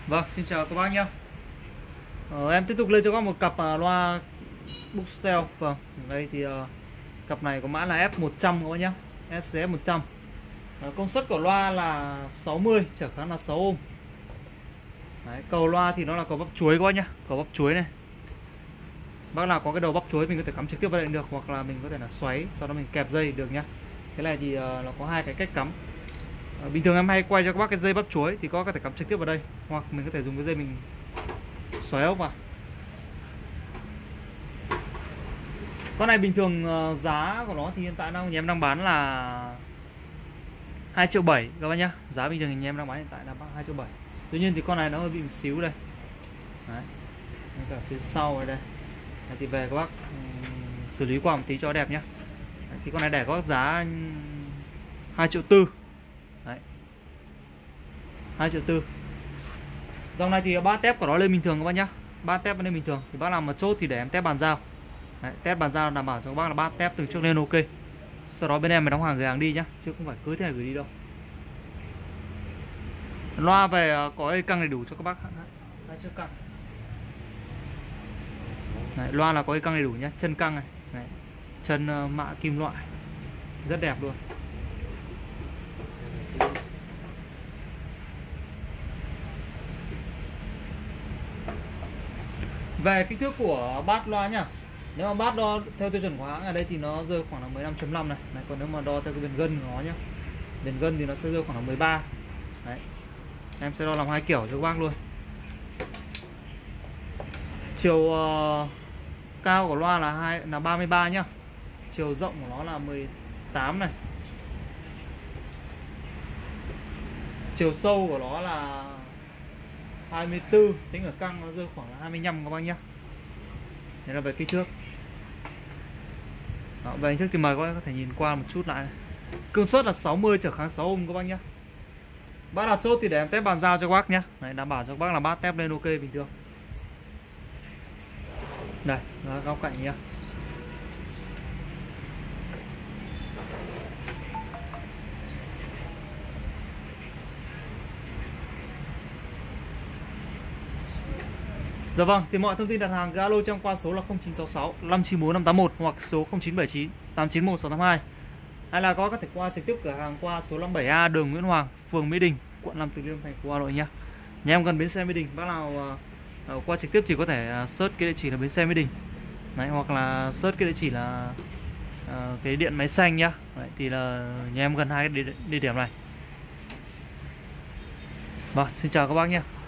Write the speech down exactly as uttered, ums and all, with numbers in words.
Vâng, xin chào các bác nhé. Ờ, em tiếp tục lên cho các bác một cặp uh, loa Bookshelf. Vâng, đây thì uh, cặp này có mã là F một trăm các bác nhé, S C F một trăm. uh, Công suất của loa là sáu mươi, trở kháng là sáu ohm. Đấy, cầu loa thì nó là cầu bắp chuối các bác nhé, cầu bắp chuối này. Bác nào có cái đầu bắp chuối mình có thể cắm trực tiếp vào đây được, hoặc là mình có thể là xoáy, sau đó mình kẹp dây được nhá. Cái này thì uh, nó có hai cái cách cắm. uh, Bình thường em hay quay cho các bác cái dây bắp chuối thì có thể cắm trực tiếp vào đây, hoặc mình có thể dùng cái dây mình xoáy ốc vào. Con này bình thường uh, giá của nó thì hiện tại đang nhà em đang bán là hai triệu bảy các bác nhá. Giá bình thường nhà em đang bán hiện tại là hai triệu bảy. Tuy nhiên thì con này nó hơi bị một xíu đây. Đấy. Cả phía sau này đây. Đấy, thì về các bác um, xử lý qua một tí cho đẹp nhá. Đấy, thì con này để có giá hai triệu tư. Đấy. hai triệu tư. Dòng này thì bát tép của nó lên bình thường các bác nhá. Bát tép lên bình thường thì bác làm một chốt thì để em tép bàn giao. Đấy, test bàn giao đảm bảo cho các bác là bát tép từ trước lên ok. Sau đó bên em mới đóng hàng gửi hàng đi nhá, chứ không phải cứ thế này gửi đi đâu. Loa về có dây căng đầy đủ cho các bác. Hai chiếc căng. Đấy, loa là có dây căng đầy đủ nhá, chân căng này, này. Chân uh, mạ kim loại rất đẹp luôn. Về kích thước của bát loa nhá, nếu mà bát đo theo tiêu chuẩn của hãng ở đây thì nó rơi khoảng là mười lăm chấm năm này. Này, còn nếu mà đo theo cái viền gân của nó nhá, viền gân thì nó sẽ rơi khoảng là mười ba. Đấy. Em sẽ đo làm hai kiểu cho các bác luôn. Chiều uh, cao của loa là hai là ba mươi ba nhá. Chiều rộng của nó là mười tám này. Chiều sâu của nó là hai mươi tư, tính ở căng nó rơi khoảng là hai mươi lăm các bác nhá. Đây là về kích thước. Đó, về hình thức thì mời các bác có thể nhìn qua một chút lại này. Công suất là sáu mươi, trở kháng sáu ohm các bác nhé. Bác nào chốt thì để em test bàn giao cho các bác nhé. Đấy, đảm bảo cho các bác là bát test lên ok bình thường. Đây, là góc cạnh nhá. Dạ vâng, thì mọi thông tin đặt hàng alo trong qua số là không chín sáu sáu năm chín bốn năm tám một hoặc số không chín bảy chín tám chín một sáu tám hai. Hay là có thể qua trực tiếp cửa hàng qua số năm bảy A đường Nguyễn Hoàng, phường Mỹ Đình, quận Nam Từ Liêm, thành phố Hà Nội nhá. Nhà em gần bến xe Mỹ Đình, bác nào uh, qua trực tiếp chỉ có thể uh, search cái địa chỉ là bến xe Mỹ Đình. Đấy, hoặc là search cái địa chỉ là uh, cái điện máy xanh nhá. Đấy, thì là nhà em gần hai cái địa, địa điểm này. Vâng, xin chào các bác nhé.